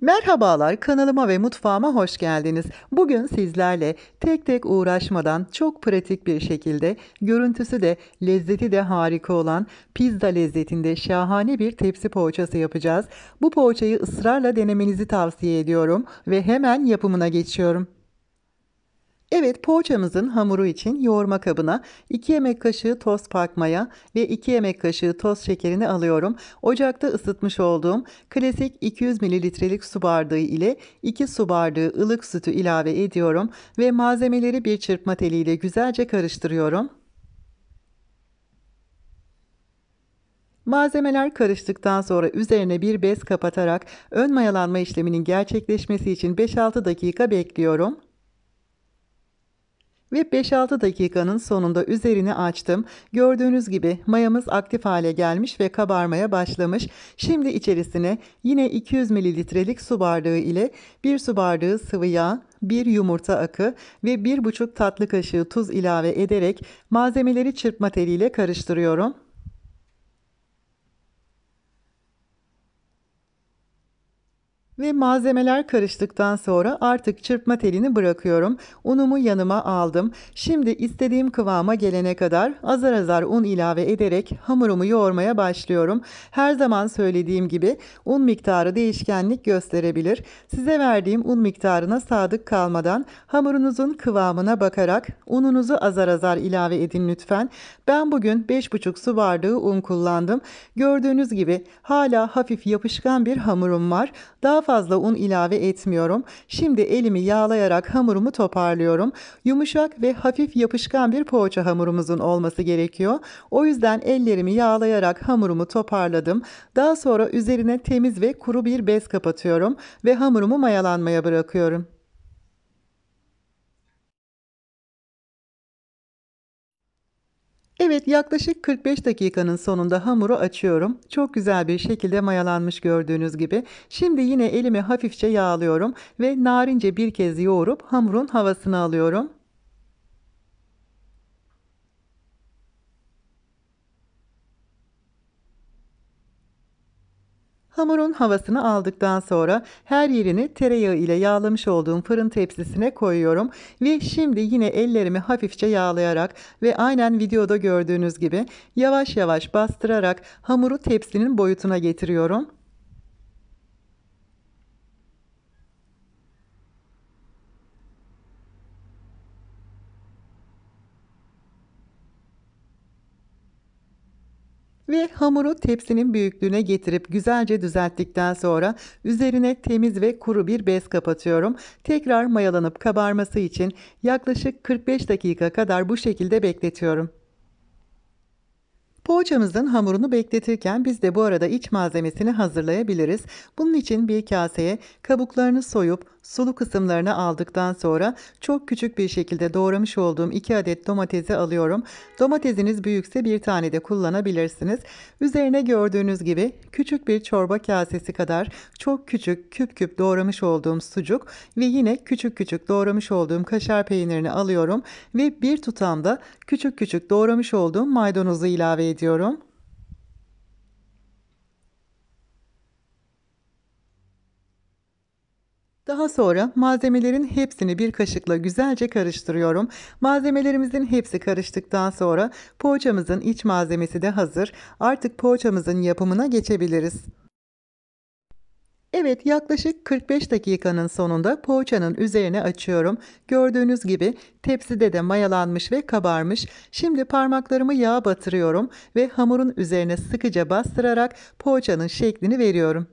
Merhabalar, kanalıma ve mutfağıma hoş geldiniz. Bugün sizlerle tek tek uğraşmadan çok pratik bir şekilde görüntüsü de lezzeti de harika olan pizza lezzetinde şahane bir tepsi poğaçası yapacağız. Bu poğaçayı ısrarla denemenizi tavsiye ediyorum ve hemen yapımına geçiyorum. Evet, poğaçamızın hamuru için yoğurma kabına 2 yemek kaşığı toz maya ve 2 yemek kaşığı toz şekerini alıyorum. Ocakta ısıtmış olduğum klasik 200 mililitrelik su bardağı ile 2 su bardağı ılık sütü ilave ediyorum ve malzemeleri bir çırpma teliyle güzelce karıştırıyorum. Malzemeler karıştıktan sonra üzerine bir bez kapatarak ön mayalanma işleminin gerçekleşmesi için 5-6 dakika bekliyorum. Ve 5-6 dakikanın sonunda üzerini açtım. Gördüğünüz gibi mayamız aktif hale gelmiş ve kabarmaya başlamış. Şimdi içerisine yine 200 mililitrelik su bardağı ile 1 su bardağı sıvı yağ, 1 yumurta akı ve 1,5 tatlı kaşığı tuz ilave ederek malzemeleri çırpma teliyle karıştırıyorum. Ve malzemeler karıştıktan sonra artık çırpma telini bırakıyorum. Unumu yanıma aldım. Şimdi istediğim kıvama gelene kadar azar azar un ilave ederek hamurumu yoğurmaya başlıyorum. Her zaman söylediğim gibi un miktarı değişkenlik gösterebilir. Size verdiğim un miktarına sadık kalmadan hamurunuzun kıvamına bakarak ununuzu azar azar ilave edin lütfen. Ben bugün 5,5 su bardağı un kullandım. Gördüğünüz gibi hala hafif yapışkan bir hamurum var. Daha fazla un ilave etmiyorum. Şimdi elimi yağlayarak hamurumu toparlıyorum. Yumuşak ve hafif yapışkan bir poğaça hamurumuzun olması gerekiyor. O yüzden ellerimi yağlayarak hamurumu toparladım. Daha sonra üzerine temiz ve kuru bir bez kapatıyorum ve hamurumu mayalanmaya bırakıyorum. Evet, yaklaşık 45 dakikanın sonunda hamuru açıyorum. Çok güzel bir şekilde mayalanmış gördüğünüz gibi. Şimdi yine elimi hafifçe yağlıyorum ve narince bir kez yoğurup hamurun havasını alıyorum. Hamurun havasını aldıktan sonra her yerini tereyağı ile yağlamış olduğum fırın tepsisine koyuyorum ve şimdi yine ellerimi hafifçe yağlayarak ve aynen videoda gördüğünüz gibi yavaş yavaş bastırarak hamuru tepsinin boyutuna getiriyorum. Ve hamuru tepsinin büyüklüğüne getirip güzelce düzelttikten sonra üzerine temiz ve kuru bir bez kapatıyorum. Tekrar mayalanıp kabarması için yaklaşık 45 dakika kadar bu şekilde bekletiyorum. Poğaçamızın hamurunu bekletirken biz de bu arada iç malzemesini hazırlayabiliriz. Bunun için bir kaseye kabuklarını soyup sulu kısımlarını aldıktan sonra çok küçük bir şekilde doğramış olduğum 2 adet domatesi alıyorum. Domatesiniz büyükse bir tane de kullanabilirsiniz. Üzerine gördüğünüz gibi küçük bir çorba kasesi kadar çok küçük küp küp doğramış olduğum sucuk ve yine küçük küçük doğramış olduğum kaşar peynirini alıyorum ve bir tutam da küçük küçük doğramış olduğum maydanozu ilave ediyorum. Daha sonra malzemelerin hepsini bir kaşıkla güzelce karıştırıyorum. Malzemelerimizin hepsi karıştıktan sonra poğaçamızın iç malzemesi de hazır. Artık poğaçamızın yapımına geçebiliriz. Evet, yaklaşık 45 dakikanın sonunda poğaçanın üzerine açıyorum. Gördüğünüz gibi tepside de mayalanmış ve kabarmış. Şimdi parmaklarımı yağa batırıyorum ve hamurun üzerine sıkıca bastırarak poğaçanın şeklini veriyorum.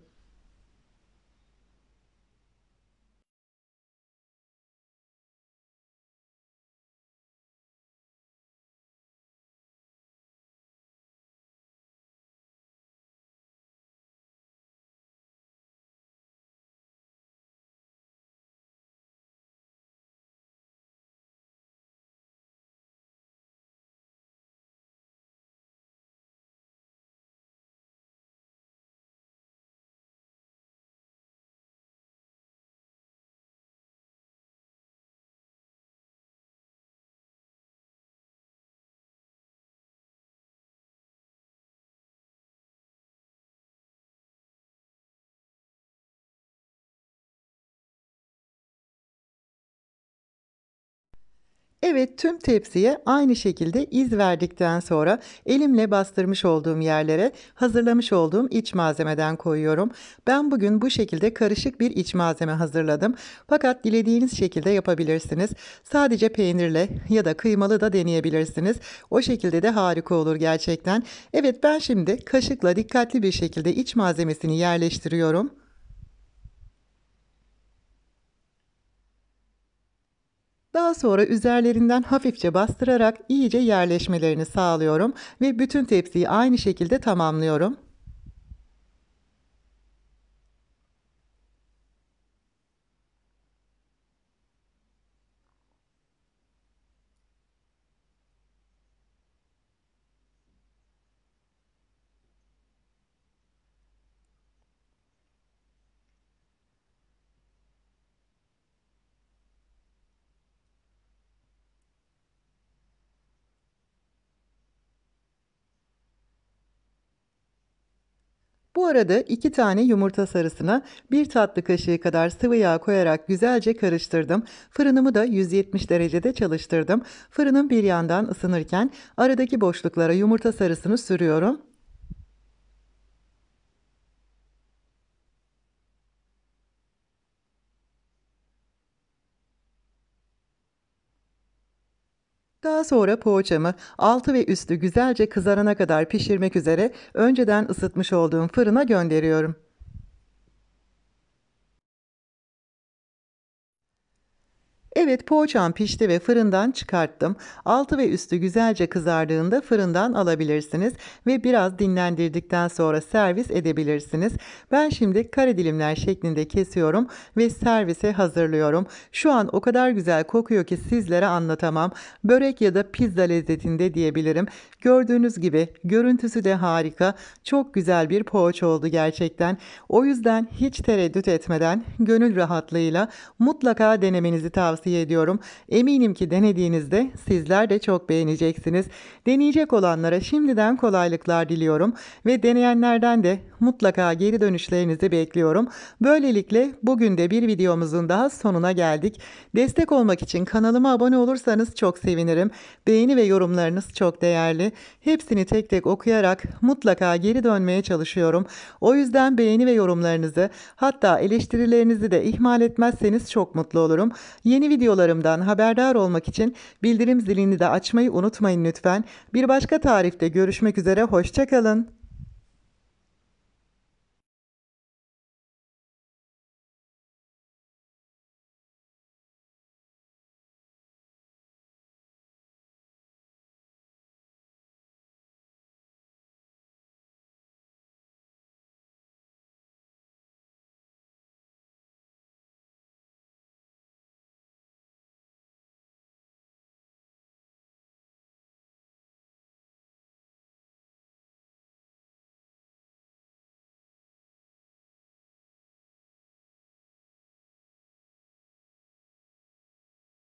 Evet, tüm tepsiye aynı şekilde iz verdikten sonra elimle bastırmış olduğum yerlere hazırlamış olduğum iç malzemeden koyuyorum. Ben bugün bu şekilde karışık bir iç malzeme hazırladım. Fakat dilediğiniz şekilde yapabilirsiniz. Sadece peynirle ya da kıymalı da deneyebilirsiniz. O şekilde de harika olur gerçekten. Evet, ben şimdi kaşıkla dikkatli bir şekilde iç malzemesini yerleştiriyorum. Daha sonra üzerlerinden hafifçe bastırarak iyice yerleşmelerini sağlıyorum ve bütün tepsiyi aynı şekilde tamamlıyorum. Bu arada 2 tane yumurta sarısına 1 tatlı kaşığı kadar sıvı yağ koyarak güzelce karıştırdım. Fırınımı da 170 derecede çalıştırdım. Fırının bir yandan ısınırken aradaki boşluklara yumurta sarısını sürüyorum. Daha sonra poğaçamı altı ve üstü güzelce kızarana kadar pişirmek üzere önceden ısıtmış olduğum fırına gönderiyorum. Evet, poğaçam pişti ve fırından çıkarttım. Altı ve üstü güzelce kızardığında fırından alabilirsiniz ve biraz dinlendirdikten sonra servis edebilirsiniz. Ben şimdi kare dilimler şeklinde kesiyorum ve servise hazırlıyorum. Şu an o kadar güzel kokuyor ki sizlere anlatamam. Börek ya da pizza lezzetinde diyebilirim. Gördüğünüz gibi görüntüsü de harika. Çok güzel bir poğaça oldu gerçekten. O yüzden hiç tereddüt etmeden gönül rahatlığıyla mutlaka denemenizi tavsiye ediyorum. Eminim ki denediğinizde sizler de çok beğeneceksiniz. Deneyecek olanlara şimdiden kolaylıklar diliyorum ve deneyenlerden de mutlaka geri dönüşlerinizi bekliyorum. Böylelikle bugün de bir videomuzun daha sonuna geldik. Destek olmak için kanalıma abone olursanız çok sevinirim. Beğeni ve yorumlarınız çok değerli. Hepsini tek tek okuyarak mutlaka geri dönmeye çalışıyorum. O yüzden beğeni ve yorumlarınızı, hatta eleştirilerinizi de ihmal etmezseniz çok mutlu olurum. Yeni videolarımdan haberdar olmak için bildirim zilini de açmayı unutmayın lütfen. Bir başka tarifte görüşmek üzere, hoşça kalın.